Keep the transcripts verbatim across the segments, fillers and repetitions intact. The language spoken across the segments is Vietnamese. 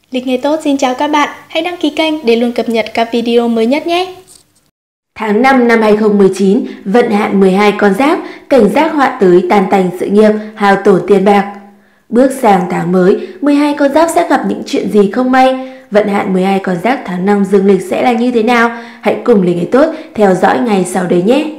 Lịch nghề tốt xin chào các bạn, hãy đăng ký kênh để luôn cập nhật các video mới nhất nhé. Tháng năm năm hai không một chín, vận hạn mười hai con giáp, cảnh giác họa tới tan tành sự nghiệp, hao tổn tiền bạc. Bước sang tháng mới, mười hai con giáp sẽ gặp những chuyện gì không may? Vận hạn mười hai con giáp tháng năm dương lịch sẽ là như thế nào? Hãy cùng lịch nghề tốt theo dõi ngày sau đây nhé.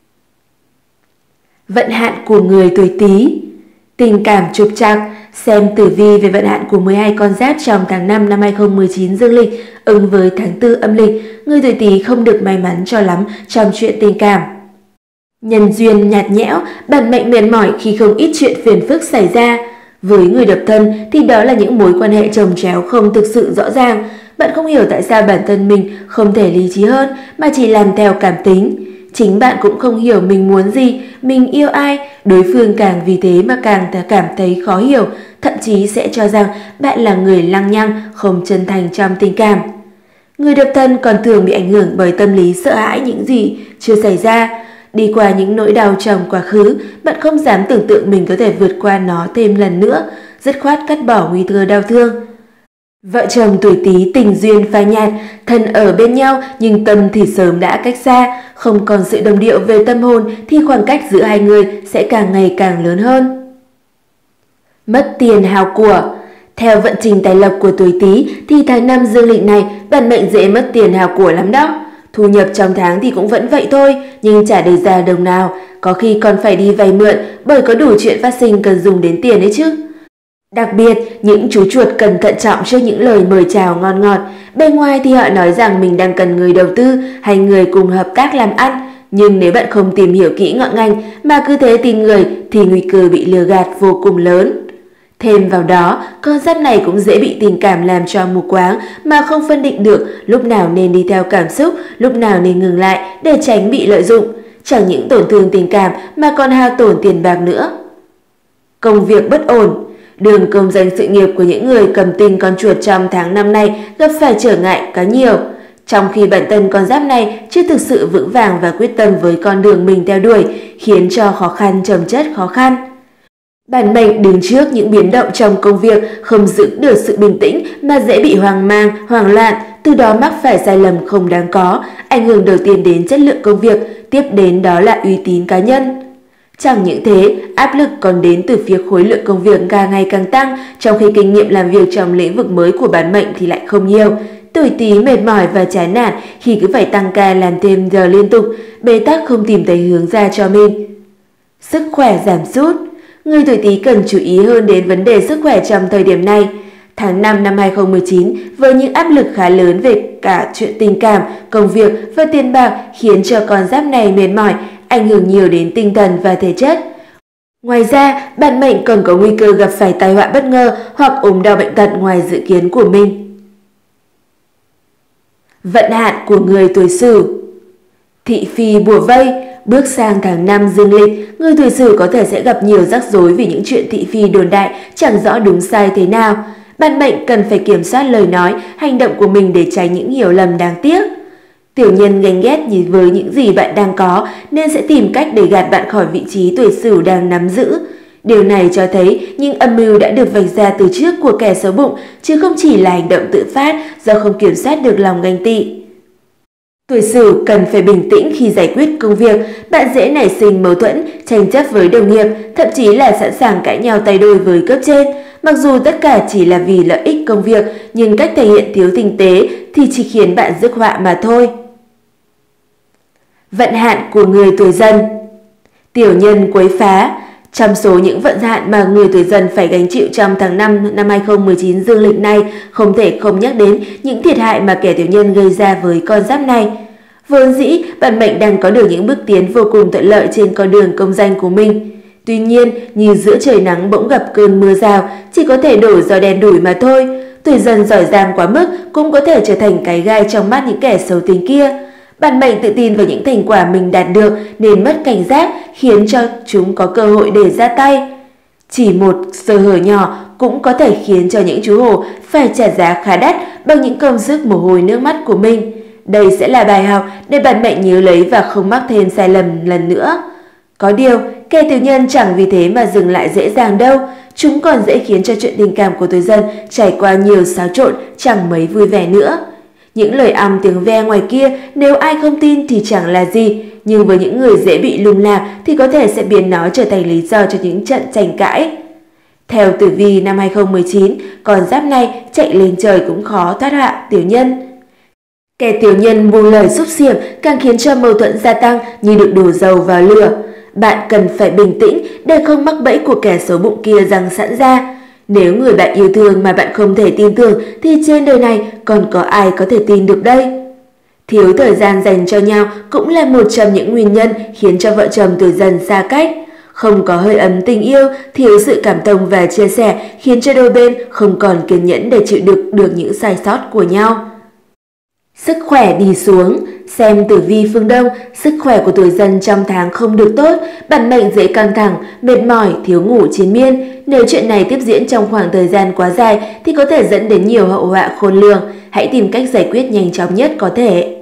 Vận hạn của người tuổi Tý. Tình cảm trục trặc. Xem tử vi về vận hạn của mười hai con giáp trong tháng năm năm hai không một chín dương lịch ứng với tháng tư âm lịch, người tuổi Tý không được may mắn cho lắm trong chuyện tình cảm. Nhân duyên nhạt nhẽo, bản mệnh mệt mỏi khi không ít chuyện phiền phức xảy ra. Với người độc thân thì đó là những mối quan hệ chồng chéo không thực sự rõ ràng. Bạn không hiểu tại sao bản thân mình không thể lý trí hơn mà chỉ làm theo cảm tính. Chính bạn cũng không hiểu mình muốn gì, mình yêu ai, đối phương càng vì thế mà càng cảm thấy khó hiểu, thậm chí sẽ cho rằng bạn là người lăng nhăng, không chân thành trong tình cảm. Người độc thân còn thường bị ảnh hưởng bởi tâm lý sợ hãi những gì chưa xảy ra. Đi qua những nỗi đau trong quá khứ, bạn không dám tưởng tượng mình có thể vượt qua nó thêm lần nữa, dứt khoát cắt bỏ nguy cơ đau thương. Vợ chồng tuổi Tý tình duyên phai nhạt, thân ở bên nhau nhưng tâm thì sớm đã cách xa, không còn sự đồng điệu về tâm hồn thì khoảng cách giữa hai người sẽ càng ngày càng lớn hơn. Mất tiền hao của. Theo vận trình tài lộc của tuổi Tý thì tháng năm dương lịch này bản mệnh dễ mất tiền hao của lắm đó. Thu nhập trong tháng thì cũng vẫn vậy thôi, nhưng chả để ra đồng nào, có khi còn phải đi vay mượn bởi có đủ chuyện phát sinh cần dùng đến tiền đấy chứ. Đặc biệt, những chú chuột cần thận trọng trước những lời mời chào ngon ngọt. Bên ngoài thì họ nói rằng mình đang cần người đầu tư hay người cùng hợp tác làm ăn. Nhưng nếu bạn không tìm hiểu kỹ ngọn ngành mà cứ thế tin người thì nguy cơ bị lừa gạt vô cùng lớn. Thêm vào đó, con giáp này cũng dễ bị tình cảm làm cho mù quáng mà không phân định được lúc nào nên đi theo cảm xúc, lúc nào nên ngừng lại để tránh bị lợi dụng. Chẳng những tổn thương tình cảm mà còn hao tổn tiền bạc nữa. Công việc bất ổn. Đường công danh sự nghiệp của những người cầm tinh con chuột trong tháng năm nay gặp phải trở ngại khá nhiều, trong khi bản thân con giáp này chưa thực sự vững vàng và quyết tâm với con đường mình theo đuổi, khiến cho khó khăn chồng chất khó khăn. Bản mệnh đứng trước những biến động trong công việc, không giữ được sự bình tĩnh mà dễ bị hoang mang, hoảng loạn, từ đó mắc phải sai lầm không đáng có, ảnh hưởng đầu tiên đến chất lượng công việc, tiếp đến đó là uy tín cá nhân. Chẳng những thế, áp lực còn đến từ phía khối lượng công việc càng ngày càng tăng, trong khi kinh nghiệm làm việc trong lĩnh vực mới của bản mệnh thì lại không nhiều. Tuổi Tý mệt mỏi và chán nản khi cứ phải tăng ca làm thêm giờ liên tục, bế tắc không tìm thấy hướng ra cho mình. Sức khỏe giảm sút. Người tuổi Tý cần chú ý hơn đến vấn đề sức khỏe trong thời điểm này. Tháng năm năm hai không một chín với những áp lực khá lớn về cả chuyện tình cảm, công việc và tiền bạc khiến cho con giáp này mệt mỏi, ảnh hưởng nhiều đến tinh thần và thể chất. Ngoài ra, bản mệnh còn có nguy cơ gặp phải tai họa bất ngờ hoặc ốm đau bệnh tật ngoài dự kiến của mình. Vận hạn của người tuổi Sửu. Thị phi bủa vây. Bước sang tháng năm dương lịch, người tuổi Sửu có thể sẽ gặp nhiều rắc rối vì những chuyện thị phi đồn đại chẳng rõ đúng sai thế nào. Bản mệnh cần phải kiểm soát lời nói, hành động của mình để tránh những hiểu lầm đáng tiếc. Tiểu nhân ganh ghét nhìn với những gì bạn đang có nên sẽ tìm cách để gạt bạn khỏi vị trí tuổi Sửu đang nắm giữ. Điều này cho thấy những âm mưu đã được vạch ra từ trước của kẻ xấu bụng, chứ không chỉ là hành động tự phát do không kiểm soát được lòng ganh tị. Tuổi Sửu cần phải bình tĩnh khi giải quyết công việc, bạn dễ nảy sinh mâu thuẫn, tranh chấp với đồng nghiệp, thậm chí là sẵn sàng cãi nhau tay đôi với cấp trên. Mặc dù tất cả chỉ là vì lợi ích công việc, nhưng cách thể hiện thiếu tinh tế thì chỉ khiến bạn rước họa mà thôi. Vận hạn của người tuổi Dần. Tiểu nhân quấy phá. Trong số những vận hạn mà người tuổi Dần phải gánh chịu trong tháng năm năm hai không một chín dương lịch này, không thể không nhắc đến những thiệt hại mà kẻ tiểu nhân gây ra với con giáp này. Vốn dĩ, bản mệnh đang có được những bước tiến vô cùng thuận lợi trên con đường công danh của mình. Tuy nhiên, như giữa trời nắng bỗng gặp cơn mưa rào, chỉ có thể đổ gió đen đủi mà thôi. Tuổi Dần giỏi giang quá mức cũng có thể trở thành cái gai trong mắt những kẻ xấu tính kia. Bản mệnh tự tin vào những thành quả mình đạt được nên mất cảnh giác, khiến cho chúng có cơ hội để ra tay. Chỉ một sơ hở nhỏ cũng có thể khiến cho những chú hổ phải trả giá khá đắt bằng những công sức mồ hôi nước mắt của mình. Đây sẽ là bài học để bản mệnh nhớ lấy và không mắc thêm sai lầm lần nữa. Có điều, kẻ tiểu nhân chẳng vì thế mà dừng lại dễ dàng đâu, chúng còn dễ khiến cho chuyện tình cảm của tuổi dần trải qua nhiều xáo trộn, chẳng mấy vui vẻ nữa. Những lời ong tiếng ve ngoài kia nếu ai không tin thì chẳng là gì, nhưng với những người dễ bị lung lạc thì có thể sẽ biến nó trở thành lý do cho những trận tranh cãi. Theo tử vi năm hai không một chín, con giáp này chạy lên trời cũng khó thoát họa tiểu nhân. Kẻ tiểu nhân buông lời xúc xiểm càng khiến cho mâu thuẫn gia tăng như được đổ dầu vào lửa. Bạn cần phải bình tĩnh để không mắc bẫy của kẻ xấu bụng kia giăng sẵn ra. Nếu người bạn yêu thương mà bạn không thể tin tưởng thì trên đời này còn có ai có thể tin được đây? Thiếu thời gian dành cho nhau cũng là một trong những nguyên nhân khiến cho vợ chồng tuổi dần xa cách. Không có hơi ấm tình yêu, thiếu sự cảm thông và chia sẻ khiến cho đôi bên không còn kiên nhẫn để chịu đựng được những sai sót của nhau. Sức khỏe đi xuống. Xem tử vi phương Đông, sức khỏe của tuổi dần trong tháng không được tốt, bản mệnh dễ căng thẳng, mệt mỏi, thiếu ngủ triền miên. Nếu chuyện này tiếp diễn trong khoảng thời gian quá dài thì có thể dẫn đến nhiều hậu họa khôn lường. Hãy tìm cách giải quyết nhanh chóng nhất có thể.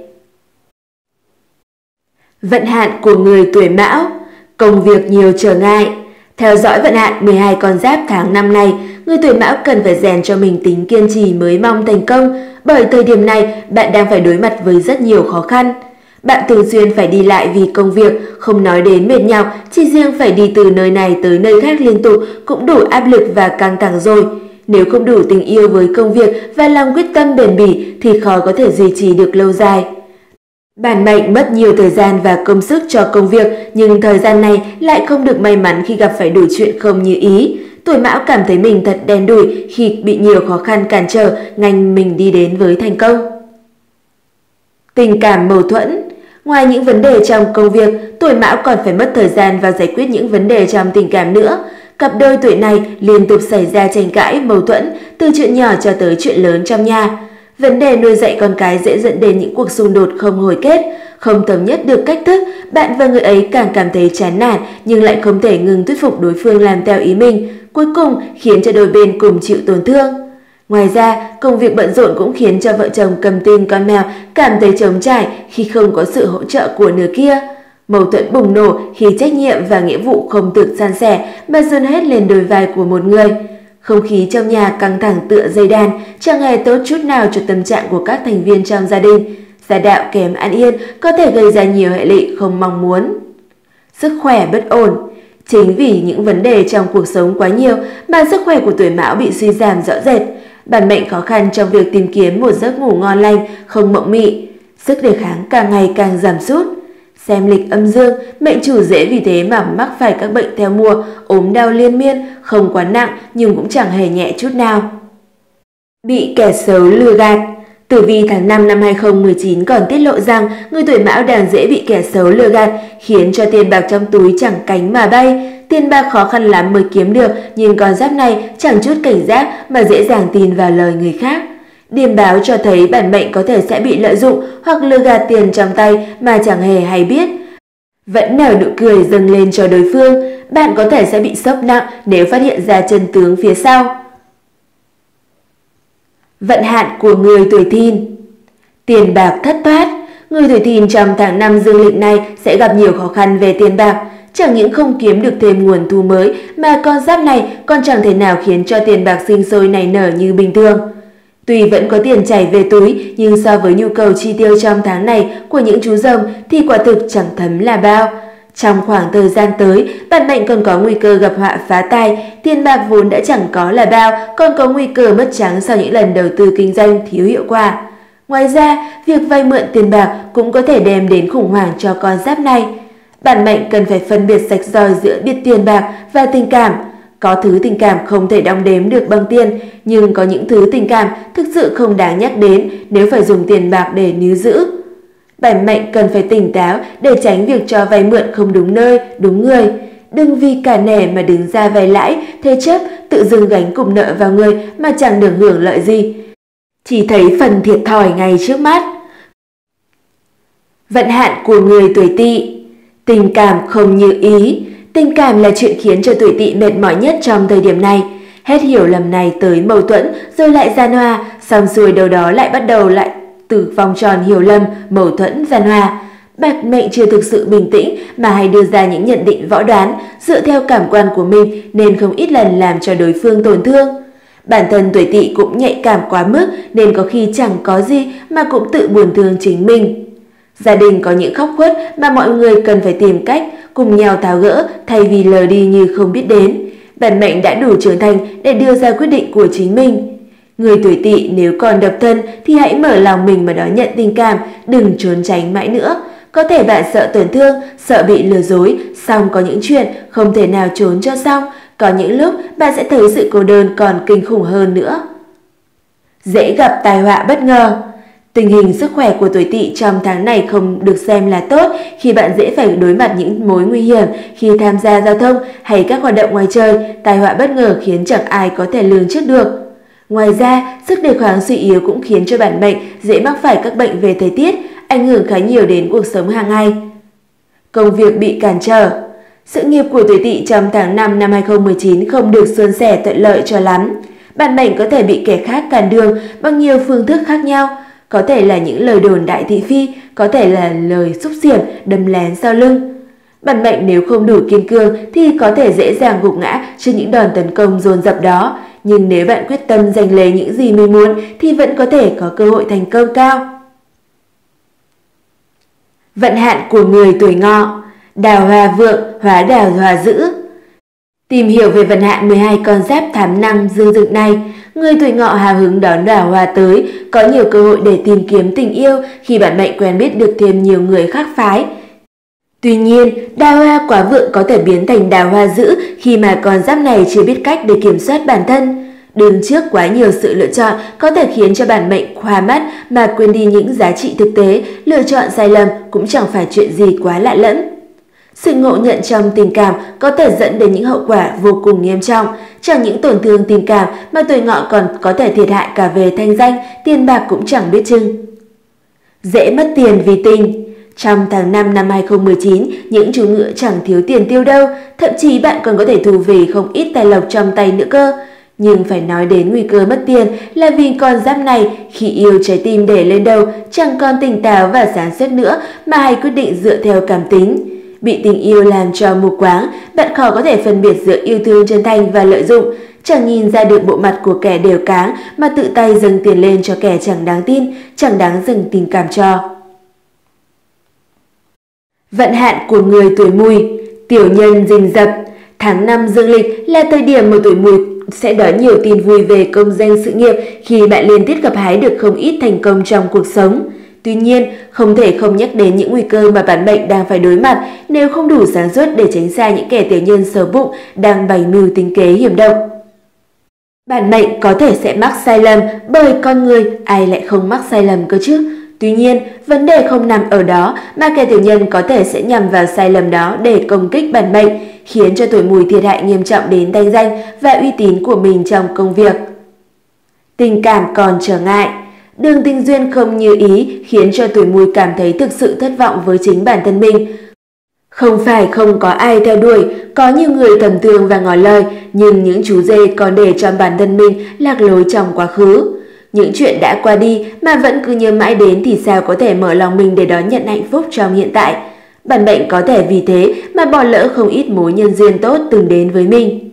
Vận hạn của người tuổi Mão. Công việc nhiều trở ngại. Theo dõi vận hạn mười hai con giáp tháng năm này, người tuổi Mão cần phải rèn cho mình tính kiên trì mới mong thành công, bởi thời điểm này bạn đang phải đối mặt với rất nhiều khó khăn. Bạn thường xuyên phải đi lại vì công việc, không nói đến mệt nhọc, chỉ riêng phải đi từ nơi này tới nơi khác liên tục cũng đủ áp lực và căng thẳng rồi. Nếu không đủ tình yêu với công việc và lòng quyết tâm bền bỉ thì khó có thể duy trì được lâu dài. Bản mệnh mất nhiều thời gian và công sức cho công việc, nhưng thời gian này lại không được may mắn khi gặp phải đủ chuyện không như ý. Tuổi Mão cảm thấy mình thật đen đủi khi bị nhiều khó khăn cản trở ngành mình đi đến với thành công. Tình cảm mâu thuẫn. Ngoài những vấn đề trong công việc, tuổi Mão còn phải mất thời gian vào giải quyết những vấn đề trong tình cảm nữa. Cặp đôi tuổi này liên tục xảy ra tranh cãi, mâu thuẫn, từ chuyện nhỏ cho tới chuyện lớn trong nhà. Vấn đề nuôi dạy con cái dễ dẫn đến những cuộc xung đột không hồi kết, không thống nhất được cách thức, bạn và người ấy càng cảm thấy chán nản nhưng lại không thể ngừng thuyết phục đối phương làm theo ý mình, cuối cùng khiến cho đôi bên cùng chịu tổn thương. Ngoài ra, công việc bận rộn cũng khiến cho vợ chồng cầm tin con mèo cảm thấy trống trải khi không có sự hỗ trợ của nửa kia. Mâu thuẫn bùng nổ khi trách nhiệm và nghĩa vụ không được san sẻ mà dồn hết lên đôi vai của một người. Không khí trong nhà căng thẳng tựa dây đàn, chẳng hề tốt chút nào cho tâm trạng của các thành viên trong gia đình. Gia đạo kém an yên có thể gây ra nhiều hệ lụy không mong muốn. Sức khỏe bất ổn. Chính vì những vấn đề trong cuộc sống quá nhiều mà sức khỏe của tuổi Mão bị suy giảm rõ rệt. Bản mệnh khó khăn trong việc tìm kiếm một giấc ngủ ngon lành, không mộng mị. Sức đề kháng càng ngày càng giảm sút. Xem lịch âm dương, mệnh chủ dễ vì thế mà mắc phải các bệnh theo mùa, ốm đau liên miên, không quá nặng nhưng cũng chẳng hề nhẹ chút nào. Bị kẻ xấu lừa gạt. Tử vi tháng năm năm hai không một chín còn tiết lộ rằng người tuổi Mão đang dễ bị kẻ xấu lừa gạt, khiến cho tiền bạc trong túi chẳng cánh mà bay. Tiền bạc khó khăn lắm mới kiếm được, nhưng con giáp này chẳng chút cảnh giác mà dễ dàng tin vào lời người khác. Điềm báo cho thấy bản mệnh có thể sẽ bị lợi dụng hoặc lừa gạt tiền trong tay mà chẳng hề hay biết. Vẫn nở nụ cười dâng lên cho đối phương, bạn có thể sẽ bị sốc nặng nếu phát hiện ra chân tướng phía sau. Vận hạn của người tuổi Thìn. Tiền bạc thất thoát. Người tuổi Thìn trong tháng năm dương lịch này sẽ gặp nhiều khó khăn về tiền bạc. Chẳng những không kiếm được thêm nguồn thu mới mà con giáp này còn chẳng thể nào khiến cho tiền bạc sinh sôi nảy nở như bình thường. Tuy vẫn có tiền chảy về túi nhưng so với nhu cầu chi tiêu trong tháng này của những chú rồng thì quả thực chẳng thấm là bao. Trong khoảng thời gian tới, bản mệnh còn có nguy cơ gặp họa phá tài, tiền bạc vốn đã chẳng có là bao, còn có nguy cơ mất trắng sau những lần đầu tư kinh doanh thiếu hiệu quả. Ngoài ra, việc vay mượn tiền bạc cũng có thể đem đến khủng hoảng cho con giáp này. Bản mệnh cần phải phân biệt rạch ròi giữa biết tiền bạc và tình cảm. Có thứ tình cảm không thể đong đếm được bằng tiền, nhưng có những thứ tình cảm thực sự không đáng nhắc đến nếu phải dùng tiền bạc để níu giữ. Bản mệnh cần phải tỉnh táo để tránh việc cho vay mượn không đúng nơi, đúng người. Đừng vì cả nể mà đứng ra vay lãi, thế chấp, tự dưng gánh cục nợ vào người mà chẳng được hưởng lợi gì. Chỉ thấy phần thiệt thòi ngay trước mắt. Vận hạn của người tuổi Tỵ. Tình cảm không như ý. Tình cảm là chuyện khiến cho tuổi Tỵ mệt mỏi nhất trong thời điểm này. Hết hiểu lầm này tới mâu thuẫn, rồi lại gian hòa, xong xuôi đâu đó lại bắt đầu lại từ vòng tròn hiểu lầm, mâu thuẫn, gian hòa. Bản mệnh chưa thực sự bình tĩnh mà hay đưa ra những nhận định võ đoán dựa theo cảm quan của mình nên không ít lần làm cho đối phương tổn thương. Bản thân tuổi Tỵ cũng nhạy cảm quá mức nên có khi chẳng có gì mà cũng tự buồn thương chính mình. Gia đình có những khóc khuất mà mọi người cần phải tìm cách cùng nhau tháo gỡ thay vì lờ đi như không biết đến. Bản mệnh đã đủ trưởng thành để đưa ra quyết định của chính mình. Người tuổi Tỵ nếu còn độc thân thì hãy mở lòng mình mà đón nhận tình cảm, đừng trốn tránh mãi nữa. Có thể bạn sợ tổn thương, sợ bị lừa dối, song có những chuyện không thể nào trốn cho xong. Có những lúc bạn sẽ thấy sự cô đơn còn kinh khủng hơn nữa. Dễ gặp tai họa bất ngờ. Tình hình sức khỏe của tuổi Tỵ trong tháng này không được xem là tốt khi bạn dễ phải đối mặt những mối nguy hiểm khi tham gia giao thông hay các hoạt động ngoài trời. Tai họa bất ngờ khiến chẳng ai có thể lường trước được. Ngoài ra, sức đề kháng suy yếu cũng khiến cho bản mệnh dễ mắc phải các bệnh về thời tiết, ảnh hưởng khá nhiều đến cuộc sống hàng ngày. Công việc bị cản trở. Sự nghiệp của tuổi Tỵ trong tháng năm năm hai không một chín không được suôn sẻ thuận lợi cho lắm. Bản mệnh có thể bị kẻ khác cản đường bằng nhiều phương thức khác nhau. Có thể là những lời đồn đại thị phi, có thể là lời xúc xiểm, đâm lén sau lưng. Bản mệnh nếu không đủ kiên cường thì có thể dễ dàng gục ngã trước những đòn tấn công dồn dập đó. Nhưng nếu bạn quyết tâm giành lấy những gì mình muốn thì vẫn có thể có cơ hội thành công cao. Vận hạn của người tuổi Ngọ. Đào hoa vượng, hóa đào hoa dữ. Tìm hiểu về vận hạn mười hai con giáp tháng năm dương dực này, người tuổi Ngọ hào hứng đón đào hoa tới, có nhiều cơ hội để tìm kiếm tình yêu khi bản mệnh quen biết được thêm nhiều người khác phái. Tuy nhiên, đào hoa quá vượng có thể biến thành đào hoa dữ khi mà con giáp này chưa biết cách để kiểm soát bản thân. Đứng trước quá nhiều sự lựa chọn có thể khiến cho bản mệnh hoa mắt mà quên đi những giá trị thực tế, lựa chọn sai lầm cũng chẳng phải chuyện gì quá lạ lẫm. Sự ngộ nhận trong tình cảm có thể dẫn đến những hậu quả vô cùng nghiêm trọng. Chẳng những tổn thương tình cảm mà tuổi Ngọ còn có thể thiệt hại cả về thanh danh, tiền bạc cũng chẳng biết chừng. Dễ mất tiền vì tình. Trong tháng năm năm hai không một chín, những chú ngựa chẳng thiếu tiền tiêu đâu, thậm chí bạn còn có thể thu về không ít tài lộc trong tay nữa cơ. Nhưng phải nói đến nguy cơ mất tiền là vì con giáp này khi yêu trái tim để lên đầu chẳng còn tỉnh táo và sáng suốt nữa mà hay quyết định dựa theo cảm tính. Bị tình yêu làm cho mù quáng, bạn khó có thể phân biệt giữa yêu thương chân thành và lợi dụng, chẳng nhìn ra được bộ mặt của kẻ đều cáng mà tự tay dâng tiền lên cho kẻ chẳng đáng tin, chẳng đáng dâng tình cảm cho. Vận hạn của người tuổi Mùi. Tiểu nhân rình rập. Tháng năm dương lịch là thời điểm mà tuổi Mùi sẽ đón nhiều tin vui về công danh sự nghiệp khi bạn liên tiếp gặt hái được không ít thành công trong cuộc sống. Tuy nhiên, không thể không nhắc đến những nguy cơ mà bản mệnh đang phải đối mặt nếu không đủ sáng suốt để tránh xa những kẻ tiểu nhân xấu bụng đang bày mưu tính kế hiểm độc. Bản mệnh có thể sẽ mắc sai lầm bởi con người ai lại không mắc sai lầm cơ chứ. Tuy nhiên, vấn đề không nằm ở đó mà kẻ tiểu nhân có thể sẽ nhằm vào sai lầm đó để công kích bản mệnh, khiến cho tuổi Mùi thiệt hại nghiêm trọng đến thanh danh và uy tín của mình trong công việc. Tình cảm còn trở ngại. Đường tình duyên không như ý khiến cho tuổi Mùi cảm thấy thực sự thất vọng với chính bản thân mình. Không phải không có ai theo đuổi, có nhiều người thầm thương và ngỏ lời, nhưng những chú dê còn để cho bản thân mình lạc lối trong quá khứ. Những chuyện đã qua đi mà vẫn cứ nhớ mãi đến thì sao có thể mở lòng mình để đón nhận hạnh phúc trong hiện tại. Bản mệnh có thể vì thế mà bỏ lỡ không ít mối nhân duyên tốt từng đến với mình.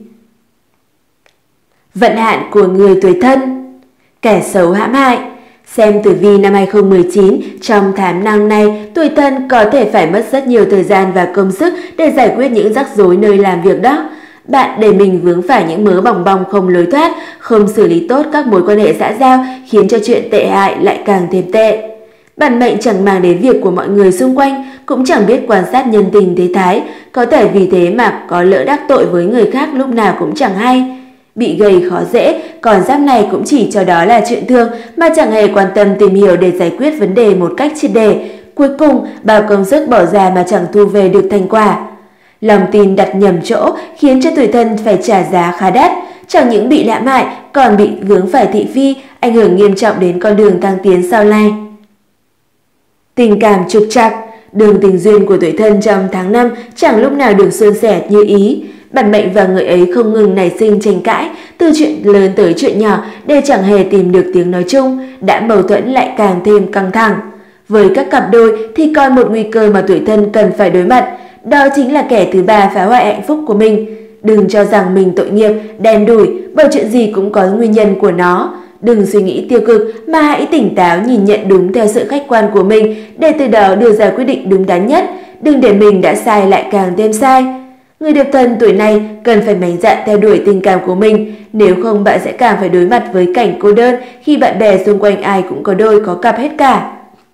Vận hạn của người tuổi Thân. Kẻ xấu hãm hại. Xem tử vi năm hai không một chín, trong tháng năm này, tuổi Thân có thể phải mất rất nhiều thời gian và công sức để giải quyết những rắc rối nơi làm việc đó. Bạn để mình vướng phải những mớ bòng bong không lối thoát, không xử lý tốt các mối quan hệ xã giao khiến cho chuyện tệ hại lại càng thêm tệ. Bản mệnh chẳng mang đến việc của mọi người xung quanh, cũng chẳng biết quan sát nhân tình thế thái, có thể vì thế mà có lỡ đắc tội với người khác lúc nào cũng chẳng hay. Bị gây khó dễ, còn giáp này cũng chỉ cho đó là chuyện thường mà chẳng hề quan tâm tìm hiểu để giải quyết vấn đề một cách triệt để. Cuối cùng, bao công sức bỏ ra mà chẳng thu về được thành quả. Lòng tin đặt nhầm chỗ khiến cho tuổi Thân phải trả giá khá đắt, chẳng những bị lạm hại còn bị vướng phải thị phi, ảnh hưởng nghiêm trọng đến con đường tăng tiến sau này. Tình cảm trục trặc. Đường tình duyên của tuổi Thân trong tháng năm chẳng lúc nào được suôn sẻ như ý. Bản mệnh và người ấy không ngừng nảy sinh tranh cãi, từ chuyện lớn tới chuyện nhỏ đều chẳng hề tìm được tiếng nói chung, đã mâu thuẫn lại càng thêm căng thẳng. Với các cặp đôi thì còn một nguy cơ mà tuổi thân cần phải đối mặt, đó chính là kẻ thứ ba phá hoại hạnh phúc của mình. Đừng cho rằng mình tội nghiệp, đen đủi, bởi chuyện gì cũng có nguyên nhân của nó. Đừng suy nghĩ tiêu cực mà hãy tỉnh táo nhìn nhận đúng theo sự khách quan của mình để từ đó đưa ra quyết định đúng đắn nhất. Đừng để mình đã sai lại càng thêm sai. Người độc thân tuổi này cần phải mạnh dạn theo đuổi tình cảm của mình, nếu không bạn sẽ càng phải đối mặt với cảnh cô đơn khi bạn bè xung quanh ai cũng có đôi có cặp hết cả.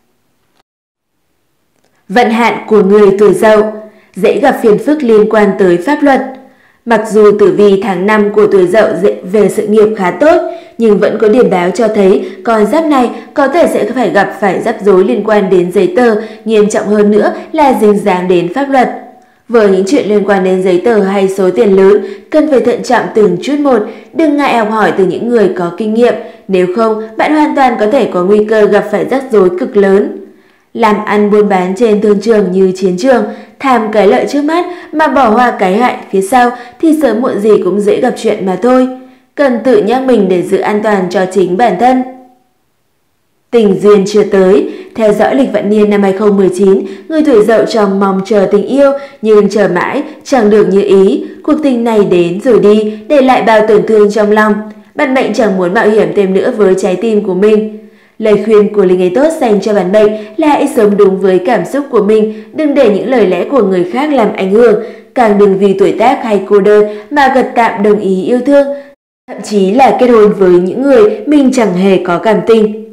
Vận hạn của người tuổi Dậu, dễ gặp phiền phức liên quan tới pháp luật. Mặc dù tử vi tháng năm của tuổi Dậu về sự nghiệp khá tốt, nhưng vẫn có điểm báo cho thấy con giáp này có thể sẽ phải gặp phải rắc rối liên quan đến giấy tờ, nghiêm trọng hơn nữa là dính dáng đến pháp luật. Với những chuyện liên quan đến giấy tờ hay số tiền lớn, cần phải thận trọng từng chút một, đừng ngại học hỏi từ những người có kinh nghiệm, nếu không bạn hoàn toàn có thể có nguy cơ gặp phải rắc rối cực lớn. Làm ăn buôn bán trên thương trường như chiến trường, tham cái lợi trước mắt mà bỏ qua cái hại phía sau thì sớm muộn gì cũng dễ gặp chuyện mà thôi. Cần tự nhắc mình để giữ an toàn cho chính bản thân. Tình duyên chưa tới. Theo dõi lịch vận niên năm hai không một chín, người tuổi Dậu trông mong chờ tình yêu nhưng chờ mãi chẳng được như ý. Cuộc tình này đến rồi đi, để lại bao tổn thương trong lòng. Bản mệnh chẳng muốn mạo hiểm thêm nữa với trái tim của mình. Lời khuyên của Linh Ngày Tốt dành cho bản mệnh là hãy sống đúng với cảm xúc của mình, đừng để những lời lẽ của người khác làm ảnh hưởng, càng đừng vì tuổi tác hay cô đơn mà gật tạm đồng ý yêu thương, thậm chí là kết hôn với những người mình chẳng hề có cảm tình.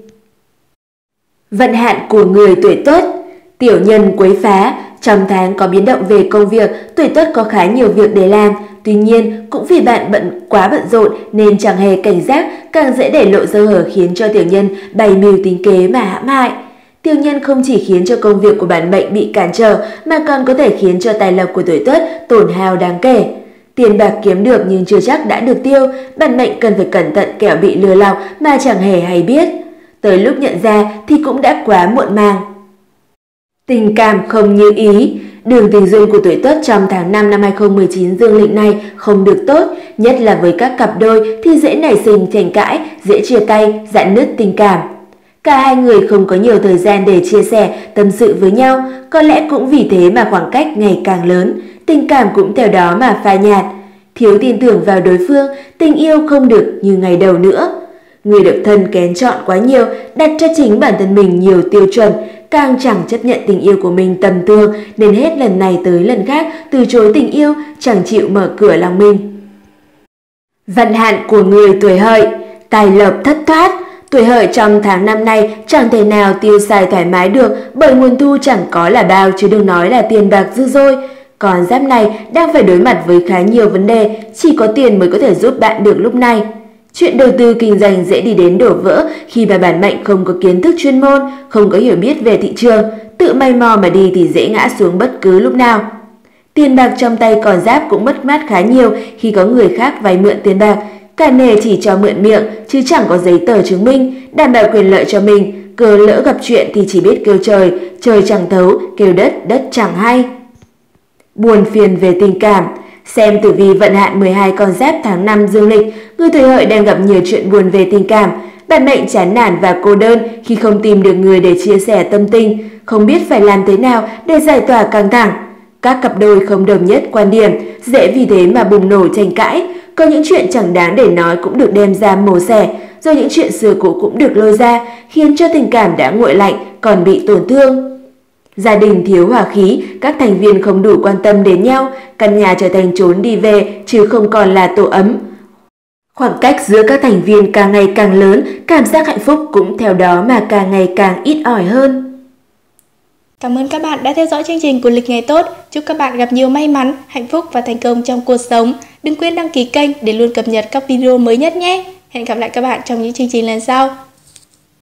Vận hạn của người tuổi Tuất, tiểu nhân quấy phá. Trong tháng có biến động về công việc, tuổi Tuất có khá nhiều việc để làm. Tuy nhiên, cũng vì bạn bận quá bận rộn nên chẳng hề cảnh giác, càng dễ để lộ sơ hở khiến cho tiểu nhân bày mưu tính kế mà hãm hại. Tiểu nhân không chỉ khiến cho công việc của bản mệnh bị cản trở mà còn có thể khiến cho tài lộc của tuổi Tuất tổn hao đáng kể. Tiền bạc kiếm được nhưng chưa chắc đã được tiêu, bản mệnh cần phải cẩn thận kẻo bị lừa lọc mà chẳng hề hay biết. Tới lúc nhận ra thì cũng đã quá muộn màng. Tình cảm không như ý. Đường tình duyên của tuổi Tuất trong tháng năm năm hai không một chín dương lịch này không được tốt, nhất là với các cặp đôi thì dễ nảy sinh tranh cãi, dễ chia tay, rạn nứt tình cảm. Cả hai người không có nhiều thời gian để chia sẻ, tâm sự với nhau, có lẽ cũng vì thế mà khoảng cách ngày càng lớn, tình cảm cũng theo đó mà phai nhạt. Thiếu tin tưởng vào đối phương, tình yêu không được như ngày đầu nữa. Người độc thân kén chọn quá nhiều, đặt cho chính bản thân mình nhiều tiêu chuẩn, càng chẳng chấp nhận tình yêu của mình tầm thường nên hết lần này tới lần khác từ chối tình yêu, chẳng chịu mở cửa lòng mình. Vận hạn của người tuổi Hợi, tài lộc thất thoát. Tuổi Hợi trong tháng năm nay chẳng thể nào tiêu xài thoải mái được bởi nguồn thu chẳng có là bao chứ đừng nói là tiền bạc dư dôi. Còn giáp này đang phải đối mặt với khá nhiều vấn đề, chỉ có tiền mới có thể giúp bạn được lúc này. Chuyện đầu tư kinh doanh dễ đi đến đổ vỡ khi mà bản mệnh không có kiến thức chuyên môn, không có hiểu biết về thị trường, tự may mò mà đi thì dễ ngã xuống bất cứ lúc nào. Tiền bạc trong tay còn giáp cũng mất mát khá nhiều khi có người khác vay mượn tiền bạc, cả nề chỉ cho mượn miệng chứ chẳng có giấy tờ chứng minh, đảm bảo quyền lợi cho mình, cờ lỡ gặp chuyện thì chỉ biết kêu trời, trời chẳng thấu, kêu đất, đất chẳng hay. Buồn phiền về tình cảm. Xem tử vi vận hạn mười hai con giáp tháng năm dương lịch, người tuổi Hợi đang gặp nhiều chuyện buồn về tình cảm. Bản mệnh chán nản và cô đơn khi không tìm được người để chia sẻ tâm tình, không biết phải làm thế nào để giải tỏa căng thẳng. Các cặp đôi không đồng nhất quan điểm, dễ vì thế mà bùng nổ tranh cãi. Có những chuyện chẳng đáng để nói cũng được đem ra mổ xẻ, rồi những chuyện xưa cũ cũng được lôi ra, khiến cho tình cảm đã nguội lạnh còn bị tổn thương. Gia đình thiếu hòa khí, các thành viên không đủ quan tâm đến nhau, căn nhà trở thành chốn đi về chứ không còn là tổ ấm. Khoảng cách giữa các thành viên càng ngày càng lớn, cảm giác hạnh phúc cũng theo đó mà càng ngày càng ít ỏi hơn. Cảm ơn các bạn đã theo dõi chương trình của Lịch Ngày Tốt. Chúc các bạn gặp nhiều may mắn, hạnh phúc và thành công trong cuộc sống. Đừng quên đăng ký kênh để luôn cập nhật các video mới nhất nhé. Hẹn gặp lại các bạn trong những chương trình lần sau.